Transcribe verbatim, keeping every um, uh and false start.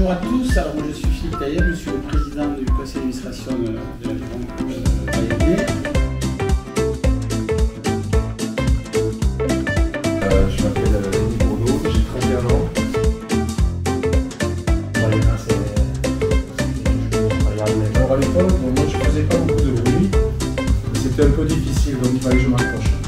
bonjour à tous. Alors moi je suis Philippe Tailleb, je suis le président du conseil d'administration de, de la banque euh, A F D. Euh, je m'appelle Denis Bourdeau, j'ai trente et un ans. Alors à l'époque, bon, moi je faisais pas beaucoup de bruit, c'était un peu difficile, donc il fallait que je m'approche.